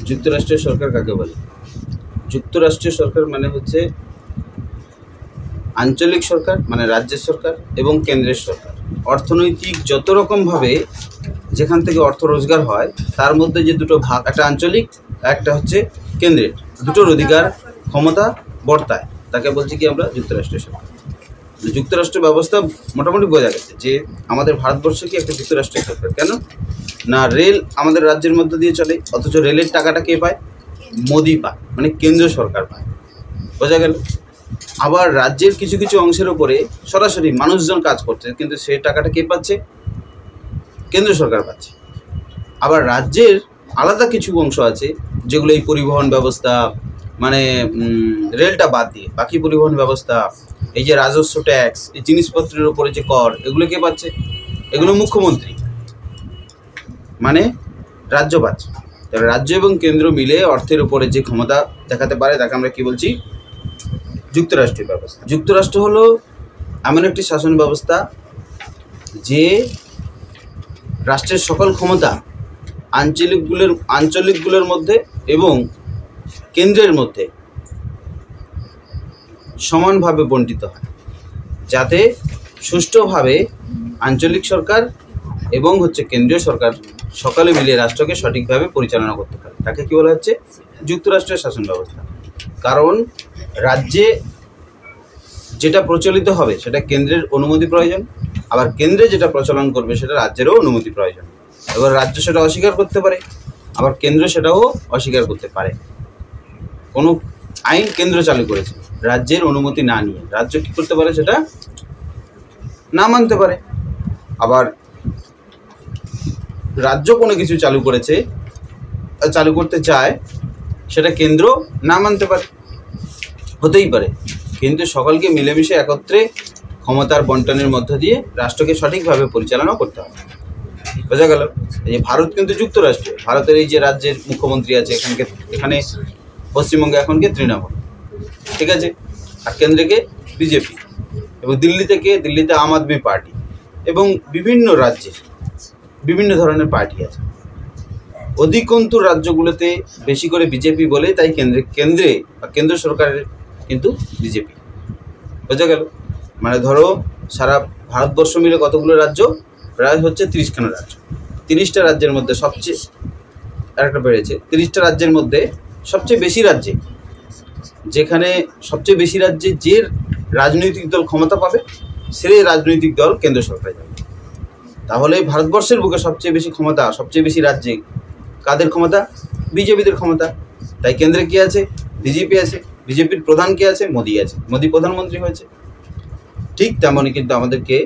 যুক্তরাষ্ট্রের সরকার কাকে বলে? যুক্তরাষ্ট্রীয় সরকার মানে হচ্ছে আঞ্চলিক সরকার, মানে রাজ্যের সরকার এবং কেন্দ্রের সরকার। অর্থনৈতিক যত রকমভাবে যেখান থেকে অর্থ রোজগার হয় তার মধ্যে যে দুটো ভাগ, একটা আঞ্চলিক, একটা হচ্ছে কেন্দ্রের, দুটোর অধিকার ক্ষমতা বর্তায়, তাকে বলছি কি আমরা যুক্তরাষ্ট্রীয় সরকার। যুক্তরাষ্ট্র ব্যবস্থা মোটামুটি বোঝা গেছে যে আমাদের ভারতবর্ষ কি একটা যুক্তরাষ্ট্রীয় সরকার। কেন না, রেল আমাদের রাজ্যের মধ্যে দিয়ে চলে, অথচ রেলের টাকাটা কে পায়? মোদি পায়, মানে কেন্দ্র সরকার পায়। বোঝা গেল। আবার রাজ্যের কিছু কিছু অংশের উপরে সরাসরি মানুষজন কাজ করছে, কিন্তু সেই টাকাটা কে পাচ্ছে? কেন্দ্র সরকার পাচ্ছে। আবার রাজ্যের আলাদা কিছু অংশ আছে যেগুলো এই পরিবহন ব্যবস্থা, মানে রেলটা বাদ দিয়ে বাকি পরিবহন ব্যবস্থা, এই যে রাজস্ব ট্যাক্স, এই জিনিসপত্রের উপরে যে কর, এগুলো কে পাচ্ছে? এগুলো মুখ্যমন্ত্রী, মানে রাজ্য পাচ্ছে। তাহলে রাজ্য এবং কেন্দ্র মিলে অর্থের উপরে যে ক্ষমতা দেখাতে পারে তাকে আমরা কি বলছি? যুক্তরাষ্ট্রীয় ব্যবস্থা। যুক্তরাষ্ট্র হলো এমন একটি শাসন ব্যবস্থা যে রাষ্ট্রের সকল ক্ষমতা আঞ্চলিকগুলোর মধ্যে এবং কেন্দ্রের মধ্যে সমানভাবে বণ্টিত হয়, যাতে সুষ্ঠুভাবে আঞ্চলিক সরকার এবং কেন্দ্রীয় সরকার সকলে মিলে রাষ্ট্রকে সঠিকভাবে পরিচালনা করতে পারে। তাকে কি বলা হচ্ছে? যুক্তরাষ্ট্রের শাসন ব্যবস্থা। কারণ রাজ্যে যেটা প্রচলিত হবে সেটা কেন্দ্রের অনুমতি প্রয়োজন, আবার কেন্দ্রে যেটা প্রচলন করবে সেটা রাজ্যেরও অনুমতি প্রয়োজন। এবার রাজ্য সেটা অস্বীকার করতে পারে, আবার কেন্দ্র সেটাও অস্বীকার করতে পারে। কোনো আইন কেন্দ্র চালু করেছে, রাজ্যের অনুমতি না নিয়ে রাজ্য কী করতে পারে? সেটা না মানতে পারে। আবার রাজ্য কোনো কিছু চালু করতে চায়, সেটা কেন্দ্র না মানতে পারে, হতেই পারে। কিন্তু সকলকে মিলেমিশে একত্রে ক্ষমতার বন্টনের মধ্য দিয়ে রাষ্ট্রকে সঠিকভাবে পরিচালনা করতে হবে। বোঝা গেল। এই যে ভারত কিন্তু যুক্তরাষ্ট্রীয়, ভারতের এই যে রাজ্যের মুখ্যমন্ত্রী আছে এখানে পশ্চিমবঙ্গে এখনকে তৃণমূল, ঠিক আছে, আর কেন্দ্রকে বিজেপি, এবং দিল্লিতে আম আদমি পার্টি, এবং বিভিন্ন রাজ্যে বিভিন্ন ধরনের পার্টি আছে। অধিকন্তু রাজ্যগুলোতে বেশি করে বিজেপি বলে, তাই কেন্দ্রে বা কেন্দ্র সরকারের কিন্তু বিজেপি। বোঝা গেল। মানে ধরো সারা ভারতবর্ষ মিলে কতগুলো রাজ্য? প্রায় হচ্ছে 30খানা রাজ্য। 30টা রাজ্যের মধ্যে সবচেয়ে আরেকটা বেড়েছে, 30টা রাজ্যের মধ্যে সবচেয়ে বেশি রাজ্যে, যেখানে সবচেয়ে বেশি রাজ্যে যে রাজনৈতিক দল ক্ষমতা পাবে সেই রাজনৈতিক দল কেন্দ্র সরকারে যাবে। তাহলে ভারতবর্ষের বুকে সবচেয়ে বেশি ক্ষমতা, সবচেয়ে বেশি রাজ্যে কাদের ক্ষমতা? বিজেপিদের ক্ষমতা। তাই কেন্দ্রে কে আছে? বিজেপি আছে। বিজেপির প্রধান কে আছে? মোদি আছে। মোদি প্রধানমন্ত্রী হয়েছে। ঠিক তেমনই কিন্তু আমাদেরকে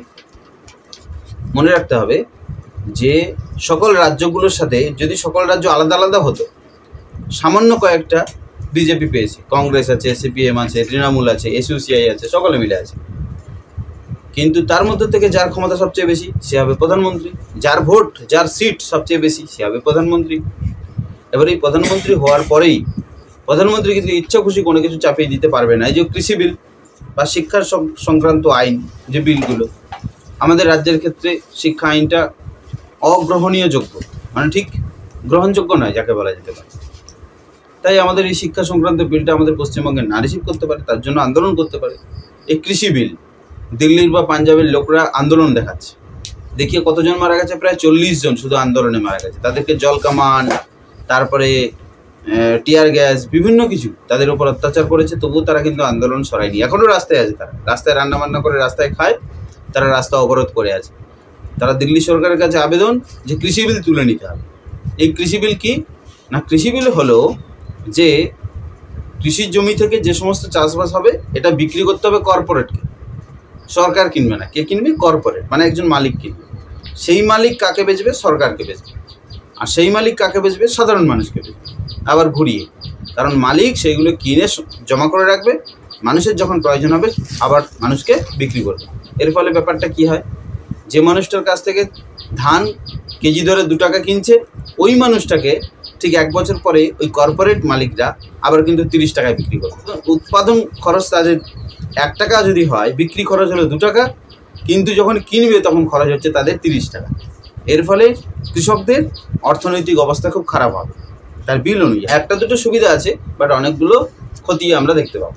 মনে রাখতে হবে যে সকল রাজ্যগুলোর সাথে যদি সকল রাজ্য আলাদা আলাদা হতো, সামান্য কয়েকটা বিজেপি পেয়েছে, কংগ্রেস আছে, সিপিএম আছে, তৃণমূল আছে, এসইউসিআই আছে, সকলে মিলে আছে, কিন্তু তার মধ্যে থেকে যার ক্ষমতা সবচেয়ে বেশি সে হবে প্রধানমন্ত্রী, যার ভোট, যার সিট সবচেয়ে বেশি সে হবে প্রধানমন্ত্রী। এবার এই প্রধানমন্ত্রী হওয়ার পরেই প্রধানমন্ত্রী কিন্তু ইচ্ছা খুশি কোনো কিছু চাপিয়ে দিতে পারবে না। এই যে কৃষি বিল বা শিক্ষার সংক্রান্ত আইন, যে বিলগুলো, আমাদের রাজ্যের ক্ষেত্রে শিক্ষা আইনটা অগ্রহণীয় যোগ্য, মানে ঠিক গ্রহণযোগ্য নয় যাকে বলা যেতে পারে। তাই আমাদের এই শিক্ষা সংক্রান্ত বিলটা আমাদের পশ্চিমবঙ্গে না রিসিভ করতে পারে, তার জন্য আন্দোলন করতে পারে। এই কৃষি বিল দিল্লির বা পাঞ্জাবের লোকরা আন্দোলন দেখাচ্ছে, দেখিয়ে কতজন মারা গেছে? প্রায় 40 জন শুধু আন্দোলনে মারা গেছে। তাদেরকে জল কামান, তারপরে টিয়ার গ্যাস, বিভিন্ন কিছু তাদের উপর অত্যাচার করেছে, তবুও তারা কিন্তু আন্দোলন সরায়নি। এখনও রাস্তায় আছে, তারা রাস্তায় রান্নাবান্না করে রাস্তায় খায়, তারা রাস্তা অবরোধ করে আছে। তারা দিল্লি সরকারের কাছে আবেদন যে কৃষি বিল তুলে নিতে হবে। এই কৃষি বিল কি না, কৃষি বিল হলো যে কৃষির জমি থেকে যে সমস্ত চাষবাস হবে এটা বিক্রি করতে হবে কর্পোরেটকে। সরকার কিনবে না। কে কিনবে? কর্পোরেট, মানে একজন মালিক কিনবে। সেই মালিক কাকে বেচবে? সরকারকে বেচবে। আর সেই মালিক কাকে বেচবে? সাধারণ মানুষকে বেচবে। আবার ঘুরিয়ে, কারণ মালিক সেইগুলো কিনে জমা করে রাখবে, মানুষের যখন প্রয়োজন হবে আবার মানুষকে বিক্রি করবে। এর ফলে ব্যাপারটা কি হয়? যে মানুষটার কাছ থেকে ধান কেজি ধরে 2 টাকা কিনছে, ওই মানুষটাকে ঠিক 1 বছর পরে ওই কর্পোরেট মালিকরা আবার কিন্তু 30 টাকায় বিক্রি করবে। উৎপাদন খরচ তাদের 1 টাকা যদি হয়, বিক্রি খরচ হলো 2 টাকা, কিন্তু যখন কিনবে তখন খরচ হচ্ছে তাদের 30 টাকা। এর ফলে কৃষকদের অর্থনৈতিক অবস্থা খুব খারাপ হবে। তার বিল অনুযায়ী। একটা দুটো সুবিধা আছে, বাট অনেকগুলো ক্ষতি আমরা দেখতে পাবো।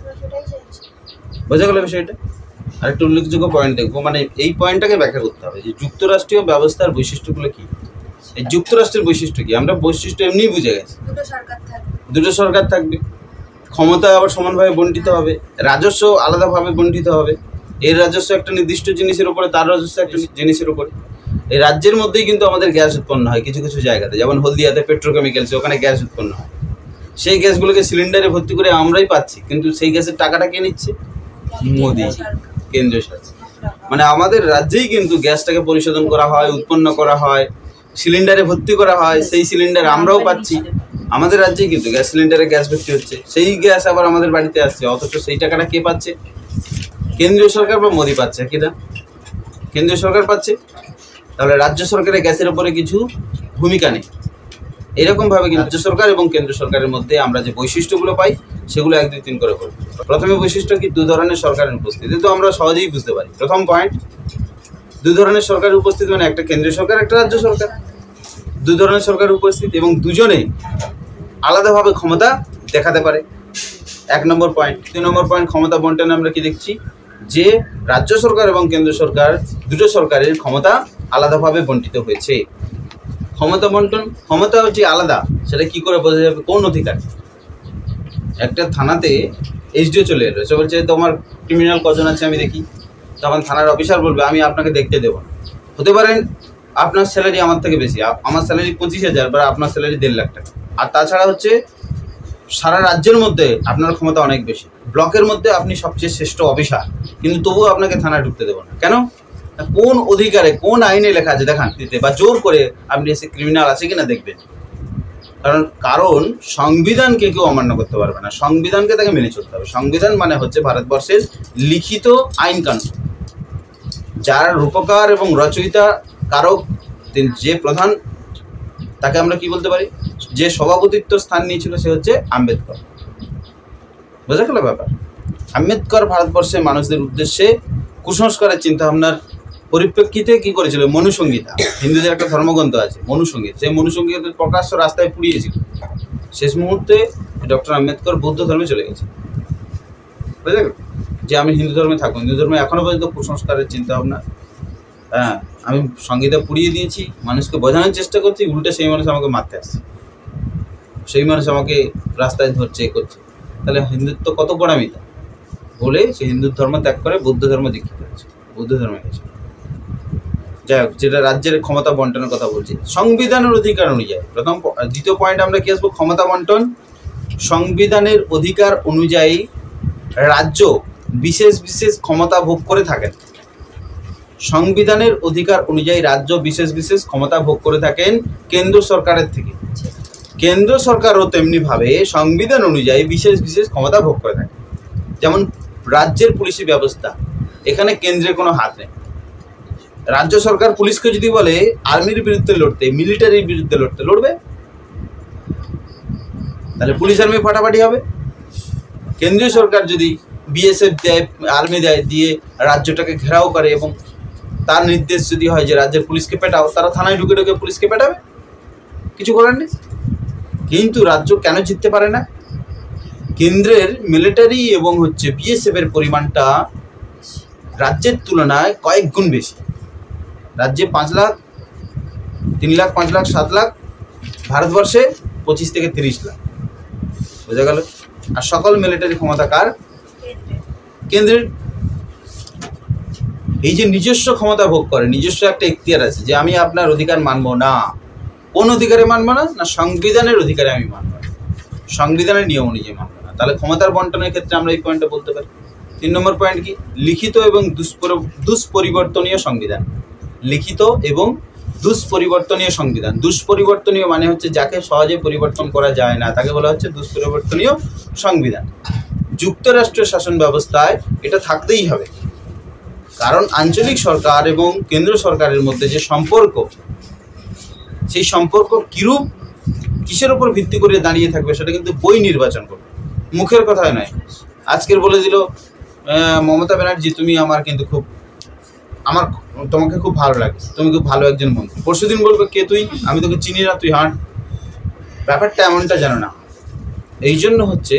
বোঝা গেল বিষয়টা? আর একটা উল্লেখযোগ্য পয়েন্ট দেখবো, মানে এই পয়েন্টটাকে ব্যাখ্যা করতে হবে যে যুক্তরাষ্ট্রীয় ব্যবস্থার বৈশিষ্ট্যগুলো কি। এই যুক্তরাষ্ট্রের বৈশিষ্ট্য কি? আমরা বৈশিষ্ট্য এমনিই বুঝে গেছি, দুটো সরকার থাকবে, ক্ষমতা আবার সমানভাবে বণ্টিত হবে, রাজস্ব আলাদাভাবে বণ্টিত হবে। এর রাজস্ব একটা নির্দিষ্ট জিনিসের উপরে, তার রাজস্ব একটা জিনিসের উপরে। এই রাজ্যের মধ্যেই কিন্তু আমাদের গ্যাস উৎপন্ন হয় কিছু কিছু জায়গাতে, যেমন হলদিয়াতে পেট্রোকেমিক্যালস, ওখানে গ্যাস উৎপন্ন হয়। সেই গ্যাসগুলোকে সিলিন্ডারে ভর্তি করে আমরাই পাচ্ছি, কিন্তু সেই গ্যাসের টাকাটা কে নিচ্ছে? মোদি, কেন্দ্রীয় সরকার। মানে আমাদের রাজ্যেই কিন্তু গ্যাসটাকে পরিশোধন করা হয়, উৎপন্ন করা হয়, সিলিন্ডারে ভর্তি করা হয়, সেই সিলিন্ডার আমরাও পাচ্ছি। আমাদের রাজ্যেই কিন্তু গ্যাস সিলিন্ডারে গ্যাস ভর্তি হচ্ছে, সেই গ্যাস আবার আমাদের বাড়িতে আসছে, অথচ সেই টাকাটা কে পাচ্ছে? কেন্দ্রীয় সরকার বা মোদি পাচ্ছে। কিনা কেন্দ্রীয় সরকার পাচ্ছে, তাহলে রাজ্য সরকারের গ্যাসের উপরে কিছু ভূমিকা নেই। এরকমভাবে কিন্তু রাজ্য সরকার এবং কেন্দ্র সরকারের মধ্যে আমরা যে বৈশিষ্ট্যগুলো পাই সেগুলো 1, 2, 3 করে করব। প্রথমে বৈশিষ্ট্য কি? দু ধরনের সরকারের উপস্থিতি, তো আমরা সহজেই বুঝতে পারি। প্রথম পয়েন্ট, দু ধরনের সরকারের উপস্থিতি, মানে একটা কেন্দ্রীয় সরকার, একটা রাজ্য সরকার। দু ধরনের সরকারের উপস্থিতি এবং দুজনেই আলাদাভাবে ক্ষমতা দেখাতে পারে। 1 নম্বর পয়েন্ট। 2 নম্বর পয়েন্ট, ক্ষমতা বন্টনে আমরা কি দেখছি? যে রাজ্য সরকার এবং কেন্দ্র সরকার দুটো সরকারের ক্ষমতা আলাদাভাবে বণ্টিত হয়েছে। ক্ষমতা বন্টন, ক্ষমতা হচ্ছে আলাদা, সেটা কি করে বোঝা যাবে? কোন অধিকার? একটা থানাতে এইচডিও চলে এলো, সে বলছে তোমার ক্রিমিনাল কজন আছে আমি দেখি। তখন থানার অফিসার বলবে আমি আপনাকে দেখতে দেবো না। হতে পারেন আপনার স্যালারি আমার থেকে বেশি, আমার স্যালারি 25,000 বা আপনার স্যালারি 1.5 লাখ টাকা। আর তাছাড়া হচ্ছে সারা রাজ্যের মধ্যে আপনার ক্ষমতা অনেক বেশি, ব্লকের মধ্যে আপনি সবচেয়ে শ্রেষ্ঠ অফিসার, কিন্তু তবুও আপনাকে থানায় ঢুকতে দেবো না। কেন? কোন অধিকারে, কোন আইনে লেখা আছে দেখান দিতে, বা জোর করে আপনি এসে ক্রিমিনাল আছে কিনা দেখবেন। কারণ সংবিধানকে কেউ অমান্য করতে পারবে না, সংবিধানকে তাকে মেনে চলতে হবে। সংবিধান মানে হচ্ছে ভারতবর্ষের লিখিত আইন কানুন, যার রূপকার এবং রচয়িতা কারক যে প্রধান, তাকে আমরা কি বলতে পারি? যে সভাপতিত্ব স্থান নিয়েছিল সে হচ্ছে আম্বেদকর। বোঝা গেল ব্যাপার? আম্বেদকর ভারতবর্ষের মানুষদের উদ্দেশ্যে কুসংস্কারের চিন্তাভাবনার পরিপ্রেক্ষিতে কি করেছিল? মনুসংহিতা, হিন্দুদের একটা ধর্মগ্রন্থ আছে মনুসংহিতা, সেই মনুসংহিতার প্রকাশ্য রাস্তায় পুড়িয়েছিল। শেষ মুহূর্তে ডক্টর আম্বেদকর বৌদ্ধ ধর্মে চলে গেছে। বুঝা গেল? যে আমি হিন্দু ধর্মে থাকবো, হিন্দু ধর্মে এখনো পর্যন্ত কুসংস্কারের চিন্তাভাবনা। হ্যাঁ, আমি সংহিতা পুড়িয়ে দিয়েছি, মানুষকে বোঝানোর চেষ্টা করছি, উল্টে সেই মানুষ আমাকে মারতে আসছে, সেই মানুষ আমাকে রাস্তায় ধরছে, করছে। তাহলে হিন্দুত্ব কত গোড়ামিতা বলে সে হিন্দু ধর্ম ত্যাগ করে বৌদ্ধ ধর্ম দীক্ষিত হয়েছে, বৌদ্ধ ধর্মে গেছে। যাই হোক, যেটা রাজ্যের ক্ষমতা বন্টনের কথা বলছি, সংবিধানের অধিকার অনুযায়ী দ্বিতীয় পয়েন্ট আমরা কি আসবো? ক্ষমতা বন্টন। সংবিধানের অধিকার অনুযায়ী রাজ্য বিশেষ বিশেষ ক্ষমতা ভোগ করে থাকেন। সংবিধানের অধিকার অনুযায়ী রাজ্য বিশেষ বিশেষ ক্ষমতা ভোগ করে থাকেন কেন্দ্র সরকারের থেকে। কেন্দ্র সরকারও তেমনিভাবে সংবিধান অনুযায়ী বিশেষ বিশেষ ক্ষমতা ভোগ করে থাকে। যেমন রাজ্যের পুলিশি ব্যবস্থা, এখানে কেন্দ্রের কোনো হাত নেই। রাজ্য সরকার পুলিশকে যদি বলে আর্মির বিরুদ্ধে লড়তে, মিলিটারির বিরুদ্ধে লড়তে, লড়বে, তাহলে পুলিশ আর্মি ফাটাফাটি হবে। কেন্দ্রীয় সরকার যদি বিএসএফ দেয়, আর্মি দেয়, দিয়ে রাজ্যটাকে ঘেরাও করে এবং তার নির্দেশ যদি হয় যে রাজ্যের পুলিশকে পেটাও, তারা থানায় ঢুকে ঢুকে পুলিশকে পেটাবে, কিছু করার নেই। কিন্তু রাজ্য কেন জিততে পারে না? কেন্দ্রের মিলিটারি এবং বিএসএফ এর পরিমাণটা রাজ্যের তুলনায় কয়েক গুণ বেশি। রাজ্যে 5 লাখ, 3 লাখ, 5 লাখ, 7 লাখ, ভারতবর্ষে 25 থেকে 30 লাখ। বোঝা গেল? আর সকল মিলিটারি ক্ষমতা কার? কেন্দ্রের। এই যে নিজস্ব ক্ষমতা ভোগ করে, নিজস্ব একটা এখতিয়ার আছে যে আমি আপনার অধিকার মানব না। কোন অধিকারে মানব না? না সংবিধানের অধিকারে আমি মানব না, সংবিধানের নিয়ম অনুযায়ী মানব না। তাহলে ক্ষমতার বন্টনের ক্ষেত্রে আমরা এই পয়েন্টটা বলতে পারি। 3 নম্বর পয়েন্ট কি? লিখিত এবং দুষ্পরিবর্তনীয় সংবিধান। লিখিত এবং দুষ্পরিবর্তনীয় সংবিধান। দুষ্পরিবর্তনীয় মানে হচ্ছে যাকে সহজে পরিবর্তন করা যায় না, তাকে বলা হচ্ছে দুষ্পরিবর্তনীয় সংবিধান। যুক্তরাষ্ট্রের শাসন ব্যবস্থায় এটা থাকতেই হবে, কারণ আঞ্চলিক সরকার এবং কেন্দ্র সরকারের মধ্যে যে সম্পর্ক, সেই সম্পর্ক কিরূপ, কিসের উপর ভিত্তি করে দাঁড়িয়ে থাকবে সেটা কিন্তু বই নির্বাচন করবে, মুখের কথায় নয়। আজকের বলে দিল মমতা ব্যানার্জি তুমি তোমাকে খুব ভালো লাগে, তুমি খুব ভালো একজন মন্ত্রী। পরশুদিন বলবে কে তুই, আমি তোকে চিনি না, তুই হাঁট। ব্যাপারটা এমনটা যেন না। এই জন্য হচ্ছে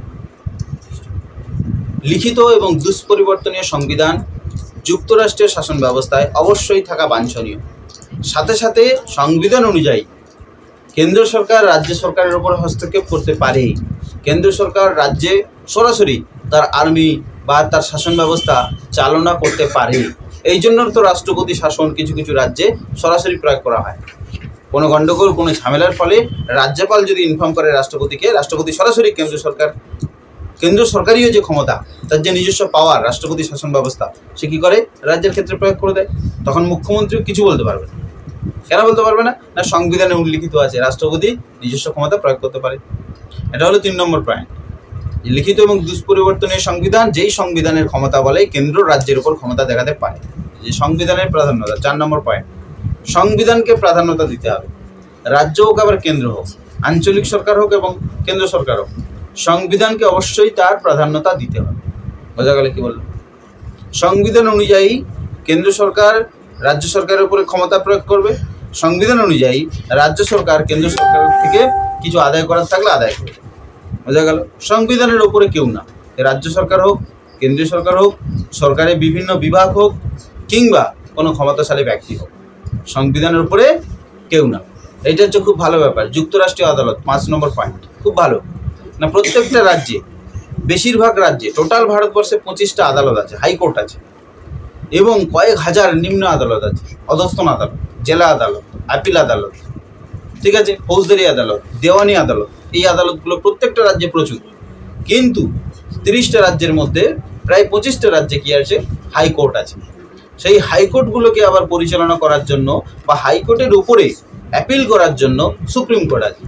লিখিত এবং দুষ্পরিবর্তনীয় সংবিধান যুক্তরাষ্ট্রের শাসন ব্যবস্থায় অবশ্যই থাকা বাঞ্ছনীয়। সাথে সাথে সংবিধান অনুযায়ী কেন্দ্র সরকার রাজ্য সরকারের উপর হস্তক্ষেপ করতে পারে। কেন্দ্র সরকার রাজ্যে সরাসরি তার আর্মি বা তার শাসন ব্যবস্থা চালনা করতে পারে। এই জন্য তো রাষ্ট্রপতি শাসন কিছু কিছু রাজ্যে সরাসরি প্রয়োগ করা হয়। কোনো গণ্ডগোল, কোনো ঝামেলার ফলে রাজ্যপাল যদি ইনফর্ম করে রাষ্ট্রপতিকে, রাষ্ট্রপতি সরাসরি কেন্দ্র সরকারীয় যে ক্ষমতা, তার যে নিজস্ব পাওয়ার, রাষ্ট্রপতি শাসন ব্যবস্থা, সে কী করে রাজ্যের ক্ষেত্রে প্রয়োগ করে দেয়। তখন মুখ্যমন্ত্রীও কিছু বলতে পারবে না। কেন বলতে পারবে না? না, সংবিধানে উল্লিখিত আছে রাষ্ট্রপতি নিজস্ব ক্ষমতা প্রয়োগ করতে পারে। এটা হলো 3 নম্বর পয়েন্ট। লিখিত এবং দুষ্পরিবর্তনীয় সংবিধান, যেই সংবিধানের ক্ষমতা বলে কেন্দ্র রাজ্যের উপর ক্ষমতা দেখাতে পারে। যে সংবিধানের প্রাধান্যতা, 4 নম্বর পয়েন্ট। সংবিধানকে প্রাধান্যতা দিতে হবে। রাজ্য হোক আবার কেন্দ্র হোক, আঞ্চলিক সরকার হোক এবং কেন্দ্র সরকার হোক, সংবিধানকে অবশ্যই তার প্রাধান্যতা দিতে হবে। বোঝা গেল কি বললাম? সংবিধান অনুযায়ী কেন্দ্র সরকার রাজ্য সরকারের উপরে ক্ষমতা প্রয়োগ করবে। সংবিধান অনুযায়ী রাজ্য সরকার কেন্দ্র সরকারের থেকে কিছু আদায় করার থাকলে আদায় করবে। বোঝা গেল? সংবিধানের ওপরে কেউ না, রাজ্য সরকার হোক, কেন্দ্রীয় সরকার হোক, সরকারের বিভিন্ন বিভাগ হোক, কিংবা কোনো ক্ষমতাশালী ব্যক্তি হোক, সংবিধানের উপরে কেউ না। এটা হচ্ছে খুব ভালো ব্যাপার। যুক্তরাষ্ট্রীয় আদালত, 5 নম্বর পয়েন্ট, খুব ভালো না। প্রত্যেকটা রাজ্যে, বেশিরভাগ রাজ্যে, টোটাল ভারতবর্ষে 25টা আদালত আছে, হাইকোর্ট আছে, এবং কয়েক হাজার নিম্ন আদালত আছে, অধস্তন আদালত, জেলা আদালত, আপিল আদালত, ঠিক আছে, ফৌজদারি আদালত, দেওয়ানি আদালত। এই আদালতগুলো প্রত্যেকটা রাজ্যে প্রচুর। কিন্তু 30টা রাজ্যের মধ্যে প্রায় 25টা রাজ্যে কি আছে? হাইকোর্ট আছে। সেই হাইকোর্টগুলোকে আবার পরিচালনা করার জন্য বা হাইকোর্টের উপরে অ্যাপিল করার জন্য সুপ্রিম কোর্ট আছে।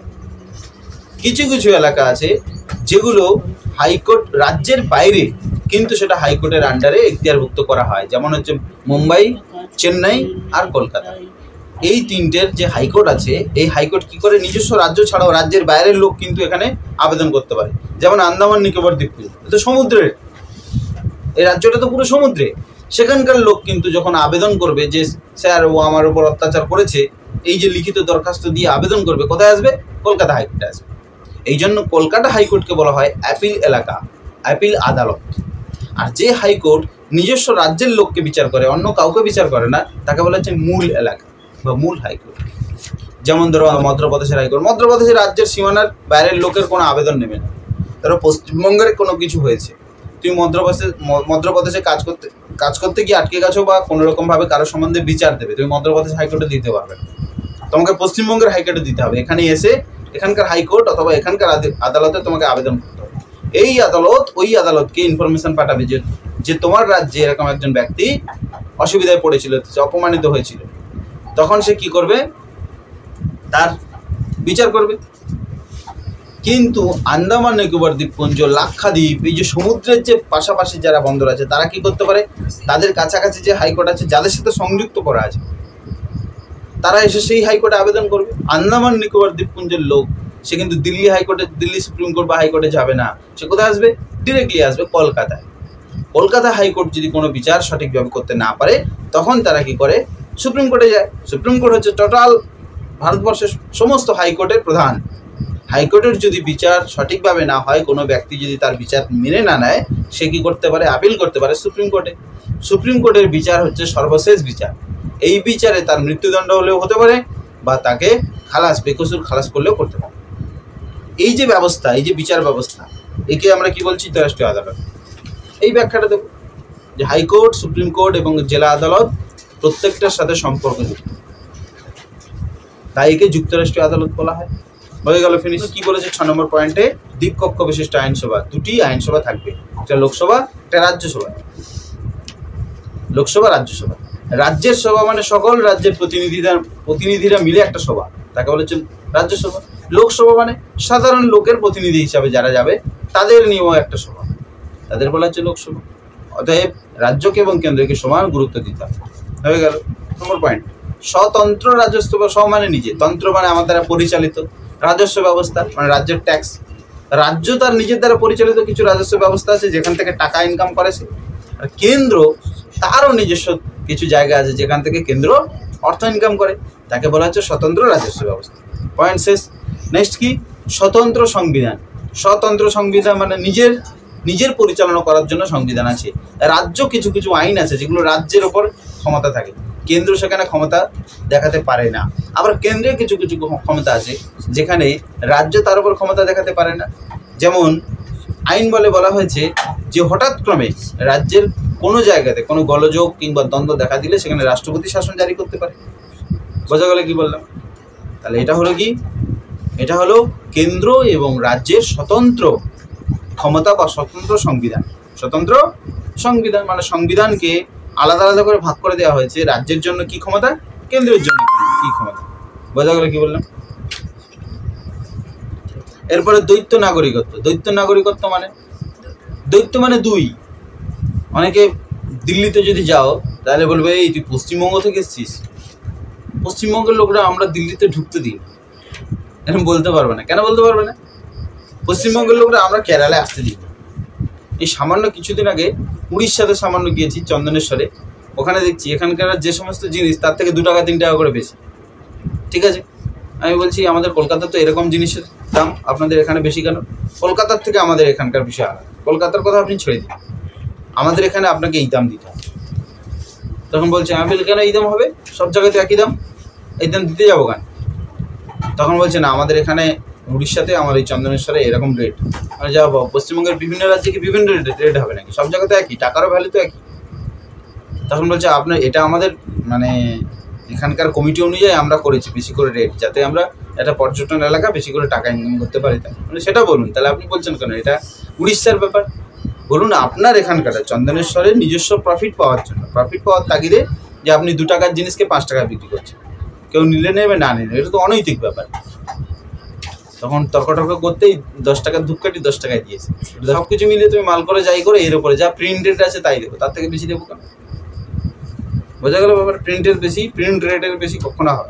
কিছু কিছু এলাকা আছে যেগুলো হাইকোর্ট রাজ্যের বাইরে, কিন্তু সেটা হাইকোর্টের আন্ডারে এখতিয়ারভুক্ত করা হয়। যেমন হচ্ছে মুম্বাই, চেন্নাই আর কলকাতা। এই 3টের যে হাইকোর্ট আছে, এই হাইকোর্ট কি করে নিজস্ব রাজ্য ছাড়াও রাজ্যের বাইরের লোক কিন্তু এখানে আবেদন করতে পারে। যেমন আন্দামান নিকোবর দ্বীপপুঞ্জ, এটা সমুদ্রের, এই রাজ্যটা তো পুরো সমুদ্রে। সেখানকার লোক কিন্তু যখন আবেদন করবে যে স্যার ও আমার উপর অত্যাচার করেছে, এই যে লিখিত দরখাস্ত দিয়ে আবেদন করবে, কোথায় আসবে? কলকাতা হাইকোর্টে আসবে। এই জন্য কলকাতা হাইকোর্টকে বলা হয় অ্যাপিল এলাকা, অ্যাপিল আদালত। আর যে হাইকোর্ট নিজস্ব রাজ্যের লোককে বিচার করে, অন্য কাউকে বিচার করে না, তাকে বলা হচ্ছে মূল এলাকা বা মূল হাইকোর্ট। যেমন ধরো মধ্যপ্রদেশের হাইকোর্ট, মধ্যপ্রদেশের রাজ্যের সীমানার বাইরের লোকের কোনো আবেদন নেবে না। ধরো পশ্চিমবঙ্গের কোনো কিছু হয়েছে, তুমি মধ্যপ্রদেশে কাজ করতে গিয়ে আটকে গেছো বা কোনো রকমভাবে কারো সম্বন্ধে বিচার দেবে, তুমি মধ্যপ্রদেশ হাইকোর্টে দিতে পারবে না, তোমাকে পশ্চিমবঙ্গের হাইকোর্টে দিতে হবে। এখানে এসে এখানকার হাইকোর্ট অথবা এখানকার আদালতে তোমাকে আবেদন করতে হবে। এই আদালত ওই আদালতকে ইনফরমেশন পাঠাবে যে তোমার রাজ্যে এরকম একজন ব্যক্তি অসুবিধায় পড়েছিল, অপমানিত হয়েছিল, তখন সে কি করবে? তার বিচার করবে। কিন্তু আন্দামান নিকোবর দ্বীপপুঞ্জ, লাক্ষাদ্বীপ, এই যে সমুদ্রের যে পাশাপাশি যারা বন্দর আছে, তারা কি করতে পারে? তাদের কাছাকাছি যে হাইকোর্ট আছে, যাদের সাথে সংযুক্ত করা আছে, তারা এসে সেই হাইকোর্টে আবেদন করবে। আন্দামান নিকোবর দ্বীপপুঞ্জের লোক সে কিন্তু দিল্লি হাইকোর্টে, দিল্লি সুপ্রিম কোর্ট বা হাইকোর্টে যাবে না, সে কোথায় আসবে? ডিরেক্টলি আসবে কলকাতায়। কলকাতা হাইকোর্ট যদি কোনো বিচার সঠিকভাবে করতে না পারে, তখন তারা কি করে? সুপ্রিম কোর্টে যায়। সুপ্রিম কোর্ট হচ্ছে টোটাল ভারতবর্ষের সমস্ত হাইকোর্টের প্রধান। হাইকোর্টের যদি বিচার সঠিকভাবে না হয়, কোনো ব্যক্তি যদি তার বিচার মেনে না নেয়, সে কী করতে পারে? আপিল করতে পারে সুপ্রিম কোর্টে। সুপ্রিম কোর্টের বিচার হচ্ছে সর্বশেষ বিচার। এই বিচারে তার মৃত্যুদণ্ড হলেও হতে পারে বা তাকে বেকসুর খালাস করলেও করতে পারে। এই যে ব্যবস্থা, এই যে বিচার ব্যবস্থা, একে আমরা কি বলছি? যুক্তরাষ্ট্রীয় আদালত। এই ব্যাখ্যাটা দেব যে হাইকোর্ট, সুপ্রিম কোর্ট এবং জেলা আদালত প্রত্যেকটার সাথে সম্পর্কযুক্ত, তাই একে যুক্তরাষ্ট্রীয় আদালত বলা হয়। হয়ে গেল, ফিনিশ। কি বলেছে 6 নম্বর পয়েন্টে? দ্বীপকক্ষ বিশিষ্ট আইনসভা, 2টি আইনসভা থাকবে, একটা লোকসভা, একটা রাজ্যসভা। লোকসভা, রাজ্যসভা। রাজ্যের সভা মানে সকল রাজ্যের প্রতিনিধিরা মিলে একটা সভা, তাকে বলেছে রাজ্যসভা। লোকসভা মানে সাধারণ লোকের প্রতিনিধি হিসাবে যারা যাবে, তাদের নিয়েও একটা সভা, তাদের বলা হচ্ছে লোকসভা। অতএব রাজ্যকে এবং কেন্দ্রকে সমান গুরুত্ব দিতে হবে। হয়ে গেল নম্বর পয়েন্ট। স্বতন্ত্র রাজস্ব, স্ব মানে নিজে, তন্ত্র মানে আমার দ্বারা পরিচালিত, রাজস্ব ব্যবস্থা মানে রাজ্যের ট্যাক্স। রাজ্য তার নিজের দ্বারা পরিচালিত কিছু রাজস্ব ব্যবস্থা আছে যেখান থেকে টাকা ইনকাম করে সে। আর কেন্দ্র তারও নিজস্ব কিছু জায়গা আছে যেখান থেকে কেন্দ্র অর্থ ইনকাম করে, তাকে বলা হচ্ছে স্বতন্ত্র রাজস্ব ব্যবস্থা। পয়েন্ট শেষ। নেক্সট কি স্বতন্ত্র সংবিধান। স্বতন্ত্র সংবিধান মানে নিজের পরিচালনা করার জন্য সংবিধান আছে। রাজ্য কিছু কিছু আইন আছে যেগুলো রাজ্যের ওপর ক্ষমতা থাকে, কেন্দ্র সেখানে ক্ষমতা দেখাতে পারে না। আবার কেন্দ্রের কিছু কিছু ক্ষমতা আছে যেখানে রাজ্য তার উপর ক্ষমতা দেখাতে পারে না। যেমন আইন বলা হয়েছে যে হঠাৎ ক্রমে রাজ্যের কোনো জায়গাতে কোনো গোলযোগ কিংবা দ্বন্দ্ব দেখা দিলে সেখানে রাষ্ট্রপতি শাসন জারি করতে পারে। বোঝা গেল কি বললাম? তাহলে এটা হলো কি, এটা হলো কেন্দ্র এবং রাজ্যের স্বতন্ত্র ক্ষমতা বা স্বতন্ত্র সংবিধান। স্বতন্ত্র সংবিধান মানে সংবিধানকে আলাদা আলাদা করে ভাগ করে দেওয়া হয়েছে, রাজ্যের জন্য কি ক্ষমতা, কেন্দ্রের জন্য কি ক্ষমতা। বোঝা গেল কি বললাম? এরপরে দ্বৈত নাগরিকত্ব। দ্বৈত নাগরিকত্ব মানে, দ্বৈত মানে দুই। অনেকে দিল্লিতে যদি যাও তাহলে বলবে এই তুই পশ্চিমবঙ্গ থেকে এসছিস, পশ্চিমবঙ্গের লোকরা আমরা দিল্লিতে ঢুকতে দিই, এরকম বলতে পারবে না। কেন বলতে পারবে না? পশ্চিমবঙ্গের লোকরা আমরা কেরালায় আসতে দিই। এই সামান্য কিছুদিন আগে উড়িষ্যাতে সামান্য গিয়েছি চন্দনেশ্বরে, ওখানে দেখছি এখানকার যে সমস্ত জিনিস তার থেকে 2 টাকা 3 টাকা করে বেশি। ঠিক আছে, আমি বলছি আমাদের কলকাতা তো এরকম জিনিসের দাম, আপনাদের এখানে বেশি কেন? কলকাতার থেকে আমাদের এখানকার বিষয় আলাদা। কলকাতার কথা আপনি ছেড়ে দিন, আমাদের এখানে আপনাকে এই দাম দিতে হবে। তখন বলছে আমি বলি কেন এই দাম হবে, সব জায়গাতে একই দাম, এই দাম দিতে যাবো কেন? তখন বলছে না আমাদের এখানে উড়িষ্যাতে আমার এই চন্দনেশ্বরে এরকম রেট। আমি যাবো পশ্চিমবঙ্গের বিভিন্ন রাজ্যে কি বিভিন্ন রেট হবে নাকি? সব জায়গাতে একই, টাকারও ভ্যালু তো একই। তখন বলছে আপনার এটা আমাদের মানে এখানকার কমিটি অনুযায়ী আমরা করেছি বেশি করে রেট, যাতে আমরা একটা পর্যটন এলাকা বেশি করে টাকা ইনকাম করতে পারি। তাই মানে সেটা বলুন। তাহলে আপনি বলছেন কেন এটা উড়িষ্যার ব্যাপার? বলুন আপনার এখানকার চন্দনেশ্বরের নিজস্ব প্রফিট পাওয়ার জন্য, প্রফিট পাওয়ার তাগিদে যে আপনি 2 টাকার জিনিসকে 5 টাকায় বিক্রি করছেন, কেউ নিলে নেবে না নিলে, এটা তো অনৈতিক ব্যাপার। তখন তর্ক করতেই 10 টাকার ধূপকাঠি 10 টাকায় দিয়েছে। সব কিছু মিলিয়ে তুমি মাল করে যাই করে এর উপরে যা প্রিন্ট রেট আছে তাই দেবো, তার থেকে বেশি দেবো কেন? বোঝা গেল ব্যাপার? প্রিন্টের বেশি, প্রিন্ট রেটের বেশি কখনো হবে।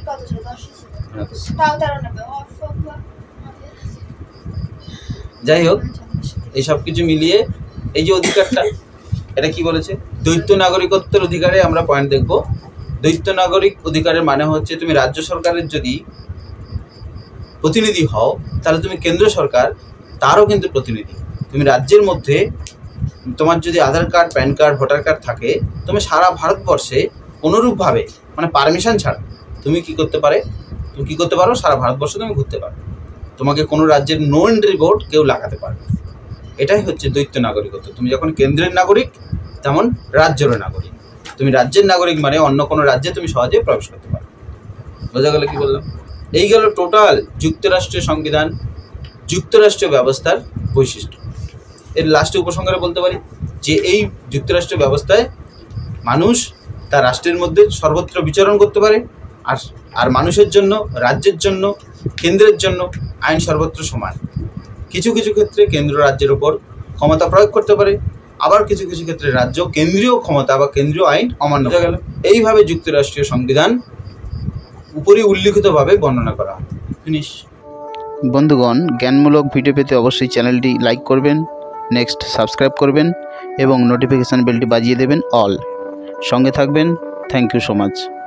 যাই হোক, এই সব কিছু মিলিয়ে এই যে অধিকারটা, এটা কি বলেছে? দ্বৈত নাগরিকত্বের অধিকারে আমরা পয়েন্ট দেখব। দ্বৈত নাগরিক অধিকারের মানে হচ্ছে তুমি রাজ্য সরকারের যদি প্রতিনিধি হও তাহলে তুমি কেন্দ্র সরকার তারও কিন্তু প্রতিনিধি। তুমি রাজ্যের মধ্যে তোমার যদি Aadhaar card, PAN card, voter card থাকে, তুমি সারা ভারতবর্ষে কোনোরূপভাবে মানে পারমিশন ছাড়া তুমি কি করতে পারো, সারা ভারতবর্ষে তুমি ঘুরতে পারো। তোমাকে কোনো রাজ্যের নো এন্ট্রি বোর্ড কেউ লাগাতে পারবে। এটাই হচ্ছে দ্বৈত নাগরিকত্ব। তুমি যখন কেন্দ্রের নাগরিক তেমন রাজ্যেরও নাগরিক। তুমি রাজ্যের নাগরিক মানে অন্য কোনো রাজ্যে তুমি সহজে প্রবেশ করতে পারো। বোঝা গেল কি বললাম? এই গেল টোটাল যুক্তরাষ্ট্রীয় সংবিধান, যুক্তরাষ্ট্রীয় ব্যবস্থার বৈশিষ্ট্য। এর লাস্টে উপসংহারে বলতে পারি যে এই যুক্তরাষ্ট্রীয় ব্যবস্থায় মানুষ তার রাষ্ট্রের মধ্যে সর্বত্র বিচরণ করতে পারে, আর মানুষের জন্য, রাজ্যের জন্য, কেন্দ্রের জন্য আইন সর্বত্র সমান। কিছু কিছু ক্ষেত্রে কেন্দ্র রাজ্যের ওপর ক্ষমতা প্রয়োগ করতে পারে, আবার কিছু কিছু ক্ষেত্রে রাজ্য কেন্দ্রীয় ক্ষমতা বা কেন্দ্রীয় আইন অমান্য হয়ে গেল। এইভাবে যুক্তরাষ্ট্রীয় সংবিধান উপরে উল্লিখিতভাবে বর্ণনা করা হয়। ফিনিশ। বন্ধুগণ, জ্ঞানমূলক ভিডিও পেতে অবশ্যই চ্যানেলটি লাইক করবেন, নেক্সট সাবস্ক্রাইব করবেন এবং নোটিফিকেশান বেলটি বাজিয়ে দেবেন অল। সঙ্গে থাকবেন। Thank you so much.